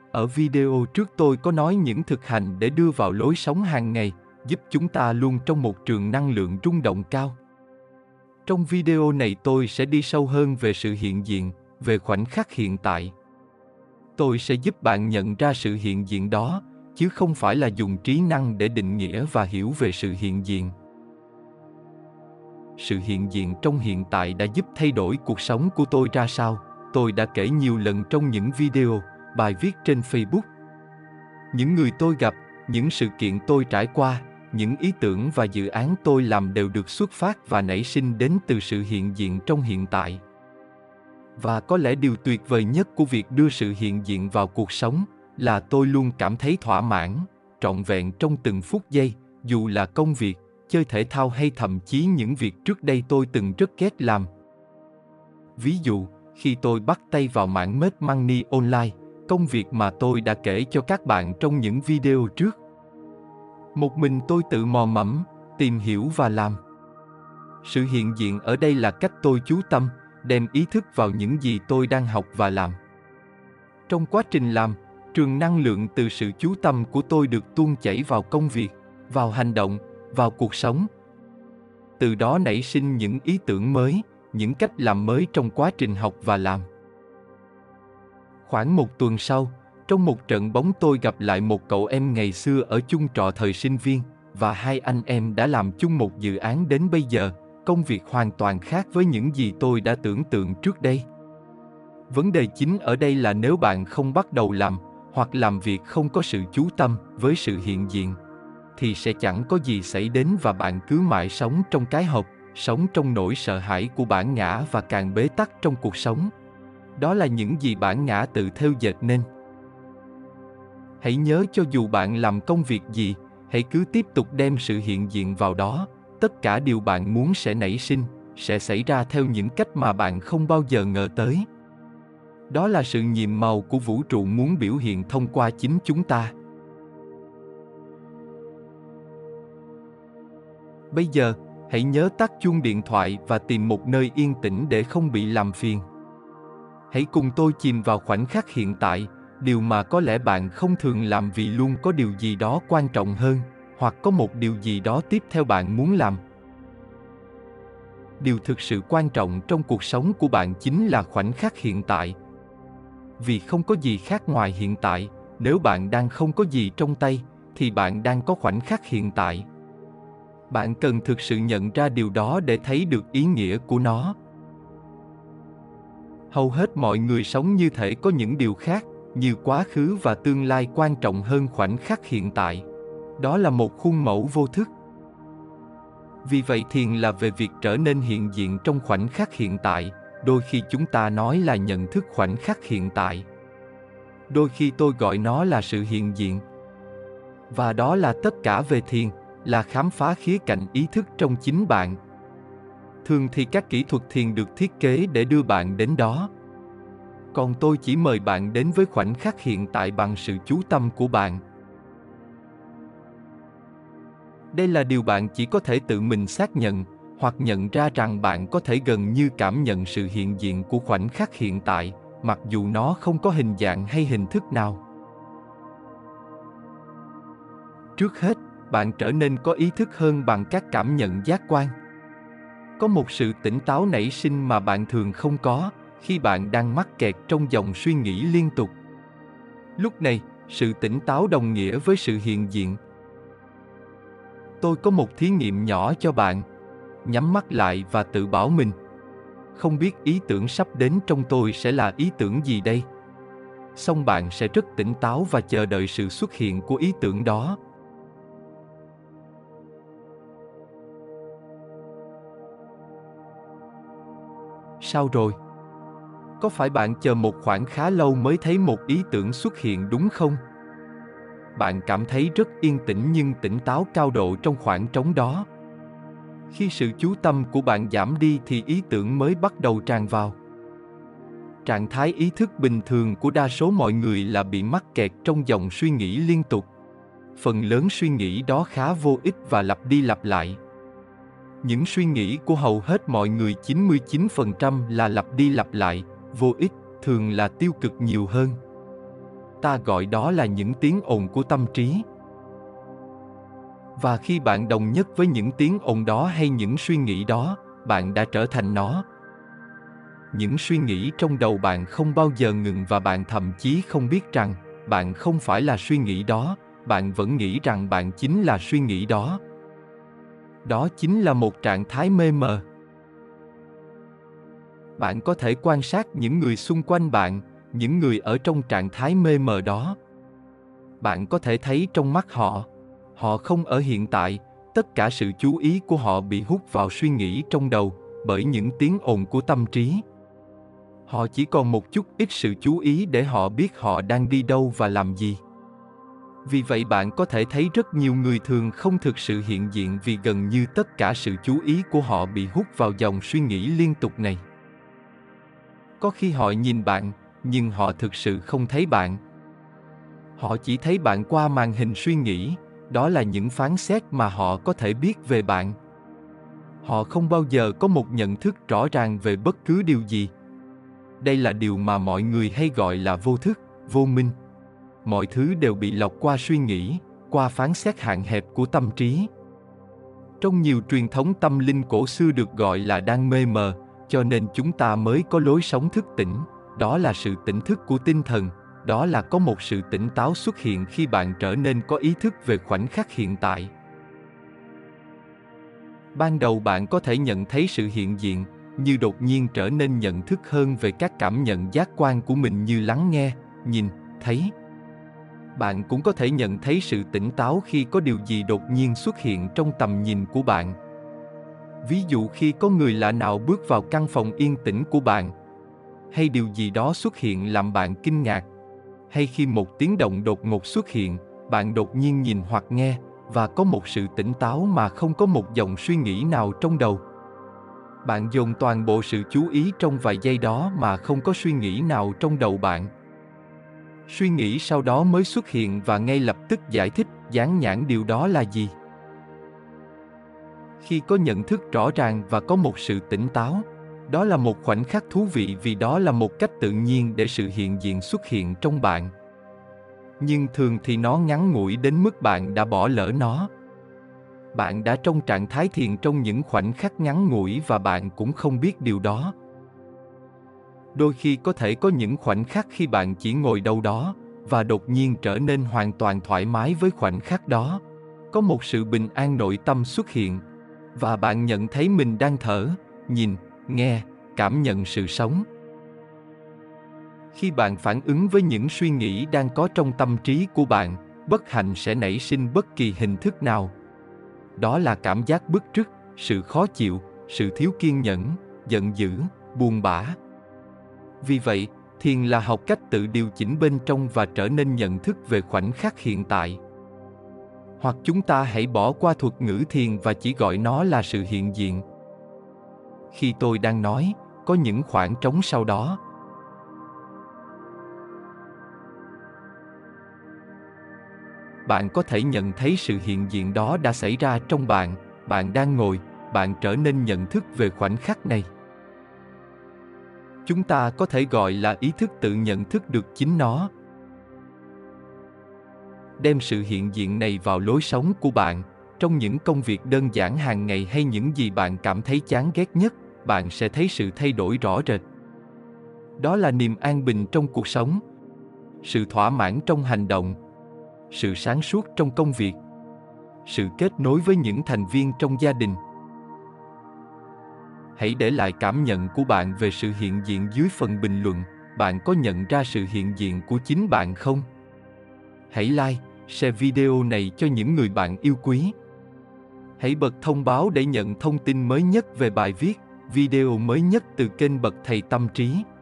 Ở video trước tôi có nói những thực hành để đưa vào lối sống hàng ngày, giúp chúng ta luôn trong một trường năng lượng rung động cao. Trong video này tôi sẽ đi sâu hơn về sự hiện diện, về khoảnh khắc hiện tại. Tôi sẽ giúp bạn nhận ra sự hiện diện đó, chứ không phải là dùng trí năng để định nghĩa và hiểu về sự hiện diện. Sự hiện diện trong hiện tại đã giúp thay đổi cuộc sống của tôi ra sao, tôi đã kể nhiều lần trong những video, bài viết trên Facebook. Những người tôi gặp, những sự kiện tôi trải qua, những ý tưởng và dự án tôi làm đều được xuất phát và nảy sinh đến từ sự hiện diện trong hiện tại. Và có lẽ điều tuyệt vời nhất của việc đưa sự hiện diện vào cuộc sống là tôi luôn cảm thấy thỏa mãn, trọn vẹn trong từng phút giây, dù là công việc, chơi thể thao hay thậm chí những việc trước đây tôi từng rất ghét làm. Ví dụ, khi tôi bắt tay vào mảng Make Money Online, công việc mà tôi đã kể cho các bạn trong những video trước. Một mình tôi tự mò mẫm, tìm hiểu và làm. Sự hiện diện ở đây là cách tôi chú tâm, đem ý thức vào những gì tôi đang học và làm. Trong quá trình làm, trường năng lượng từ sự chú tâm của tôi được tuôn chảy vào công việc, vào hành động, vào cuộc sống. Từ đó nảy sinh những ý tưởng mới, những cách làm mới trong quá trình học và làm. Khoảng một tuần sau, trong một trận bóng tôi gặp lại một cậu em ngày xưa ở chung trọ thời sinh viên, và hai anh em đã làm chung một dự án đến bây giờ, công việc hoàn toàn khác với những gì tôi đã tưởng tượng trước đây. Vấn đề chính ở đây là nếu bạn không bắt đầu làm, hoặc làm việc không có sự chú tâm với sự hiện diện, thì sẽ chẳng có gì xảy đến và bạn cứ mãi sống trong cái hộp, sống trong nỗi sợ hãi của bản ngã và càng bế tắc trong cuộc sống. Đó là những gì bản ngã tự thêu dệt nên. Hãy nhớ cho dù bạn làm công việc gì, hãy cứ tiếp tục đem sự hiện diện vào đó, tất cả điều bạn muốn sẽ nảy sinh, sẽ xảy ra theo những cách mà bạn không bao giờ ngờ tới. Đó là sự nhiệm màu của vũ trụ muốn biểu hiện thông qua chính chúng ta. Bây giờ, hãy nhớ tắt chuông điện thoại và tìm một nơi yên tĩnh để không bị làm phiền. Hãy cùng tôi chìm vào khoảnh khắc hiện tại, điều mà có lẽ bạn không thường làm vì luôn có điều gì đó quan trọng hơn, hoặc có một điều gì đó tiếp theo bạn muốn làm. Điều thực sự quan trọng trong cuộc sống của bạn chính là khoảnh khắc hiện tại. Vì không có gì khác ngoài hiện tại, nếu bạn đang không có gì trong tay, thì bạn đang có khoảnh khắc hiện tại. Bạn cần thực sự nhận ra điều đó để thấy được ý nghĩa của nó. Hầu hết mọi người sống như thể có những điều khác, như quá khứ và tương lai quan trọng hơn khoảnh khắc hiện tại. Đó là một khuôn mẫu vô thức. Vì vậy thiền là về việc trở nên hiện diện trong khoảnh khắc hiện tại, đôi khi chúng ta nói là nhận thức khoảnh khắc hiện tại. Đôi khi tôi gọi nó là sự hiện diện. Và đó là tất cả về thiền, là khám phá khía cạnh ý thức trong chính bạn. Thường thì các kỹ thuật thiền được thiết kế để đưa bạn đến đó. Còn tôi chỉ mời bạn đến với khoảnh khắc hiện tại bằng sự chú tâm của bạn. Đây là điều bạn chỉ có thể tự mình xác nhận, hoặc nhận ra rằng bạn có thể gần như cảm nhận sự hiện diện của khoảnh khắc hiện tại, mặc dù nó không có hình dạng hay hình thức nào. Trước hết, bạn trở nên có ý thức hơn bằng các cảm nhận giác quan. Có một sự tỉnh táo nảy sinh mà bạn thường không có, khi bạn đang mắc kẹt trong dòng suy nghĩ liên tục. Lúc này, sự tỉnh táo đồng nghĩa với sự hiện diện. Tôi có một thí nghiệm nhỏ cho bạn. Nhắm mắt lại và tự bảo mình: không biết ý tưởng sắp đến trong tôi sẽ là ý tưởng gì đây? Xong bạn sẽ rất tỉnh táo và chờ đợi sự xuất hiện của ý tưởng đó. Sao rồi? Có phải bạn chờ một khoảng khá lâu mới thấy một ý tưởng xuất hiện đúng không? Bạn cảm thấy rất yên tĩnh nhưng tỉnh táo cao độ trong khoảng trống đó. Khi sự chú tâm của bạn giảm đi thì ý tưởng mới bắt đầu tràn vào. Trạng thái ý thức bình thường của đa số mọi người là bị mắc kẹt trong dòng suy nghĩ liên tục. Phần lớn suy nghĩ đó khá vô ích và lặp đi lặp lại. Những suy nghĩ của hầu hết mọi người 99% là lặp đi lặp lại, vô ích, thường là tiêu cực nhiều hơn. ta gọi đó là những tiếng ồn của tâm trí. Và khi bạn đồng nhất với những tiếng ồn đó hay những suy nghĩ đó, bạn đã trở thành nó. Những suy nghĩ trong đầu bạn không bao giờ ngừng và bạn thậm chí không biết rằng bạn không phải là suy nghĩ đó, bạn vẫn nghĩ rằng bạn chính là suy nghĩ đó. Đó chính là một trạng thái mê mờ. Bạn có thể quan sát những người xung quanh bạn, những người ở trong trạng thái mê mờ đó. Bạn có thể thấy trong mắt họ, họ không ở hiện tại, tất cả sự chú ý của họ bị hút vào suy nghĩ trong đầu bởi những tiếng ồn của tâm trí. Họ chỉ còn một chút ít sự chú ý để họ biết họ đang đi đâu và làm gì. Vì vậy bạn có thể thấy rất nhiều người thường không thực sự hiện diện vì gần như tất cả sự chú ý của họ bị hút vào dòng suy nghĩ liên tục này. Có khi họ nhìn bạn, nhưng họ thực sự không thấy bạn. Họ chỉ thấy bạn qua màn hình suy nghĩ, đó là những phán xét mà họ có thể biết về bạn. Họ không bao giờ có một nhận thức rõ ràng về bất cứ điều gì. Đây là điều mà mọi người hay gọi là vô thức, vô minh. Mọi thứ đều bị lọc qua suy nghĩ, qua phán xét hạn hẹp của tâm trí. Trong nhiều truyền thống tâm linh cổ xưa được gọi là đang mê mờ, cho nên chúng ta mới có lối sống thức tỉnh, đó là sự tỉnh thức của tinh thần, đó là có một sự tỉnh táo xuất hiện khi bạn trở nên có ý thức về khoảnh khắc hiện tại. Ban đầu bạn có thể nhận thấy sự hiện diện, như đột nhiên trở nên nhận thức hơn về các cảm nhận giác quan của mình như lắng nghe, nhìn, thấy. Bạn cũng có thể nhận thấy sự tỉnh táo khi có điều gì đột nhiên xuất hiện trong tầm nhìn của bạn. Ví dụ khi có người lạ nào bước vào căn phòng yên tĩnh của bạn, hay điều gì đó xuất hiện làm bạn kinh ngạc, hay khi một tiếng động đột ngột xuất hiện, bạn đột nhiên nhìn hoặc nghe, và có một sự tỉnh táo mà không có một dòng suy nghĩ nào trong đầu. Bạn dồn toàn bộ sự chú ý trong vài giây đó mà không có suy nghĩ nào trong đầu bạn. Suy nghĩ sau đó mới xuất hiện và ngay lập tức giải thích, dán nhãn điều đó là gì. Khi có nhận thức rõ ràng và có một sự tỉnh táo, đó là một khoảnh khắc thú vị vì đó là một cách tự nhiên để sự hiện diện xuất hiện trong bạn. Nhưng thường thì nó ngắn ngủi đến mức bạn đã bỏ lỡ nó. Bạn đã trong trạng thái thiền trong những khoảnh khắc ngắn ngủi và bạn cũng không biết điều đó. Đôi khi có thể có những khoảnh khắc khi bạn chỉ ngồi đâu đó và đột nhiên trở nên hoàn toàn thoải mái với khoảnh khắc đó. Có một sự bình an nội tâm xuất hiện và bạn nhận thấy mình đang thở, nhìn, nghe, cảm nhận sự sống. Khi bạn phản ứng với những suy nghĩ đang có trong tâm trí của bạn, bất hạnh sẽ nảy sinh bất kỳ hình thức nào. Đó là cảm giác bứt rứt, sự khó chịu, sự thiếu kiên nhẫn, giận dữ, buồn bã. Vì vậy, thiền là học cách tự điều chỉnh bên trong và trở nên nhận thức về khoảnh khắc hiện tại. Hoặc chúng ta hãy bỏ qua thuật ngữ thiền và chỉ gọi nó là sự hiện diện. Khi tôi đang nói, có những khoảng trống sau đó. Bạn có thể nhận thấy sự hiện diện đó đã xảy ra trong bạn, bạn đang ngồi, bạn trở nên nhận thức về khoảnh khắc này. Chúng ta có thể gọi là ý thức tự nhận thức được chính nó. Đem sự hiện diện này vào lối sống của bạn, trong những công việc đơn giản hàng ngày hay những gì bạn cảm thấy chán ghét nhất, bạn sẽ thấy sự thay đổi rõ rệt. Đó là niềm an bình trong cuộc sống, sự thỏa mãn trong hành động, sự sáng suốt trong công việc, sự kết nối với những thành viên trong gia đình. Hãy để lại cảm nhận của bạn về sự hiện diện dưới phần bình luận. Bạn có nhận ra sự hiện diện của chính bạn không? Hãy like, share video này cho những người bạn yêu quý. Hãy bật thông báo để nhận thông tin mới nhất về bài viết, video mới nhất từ kênh Bậc Thầy Tâm Trí.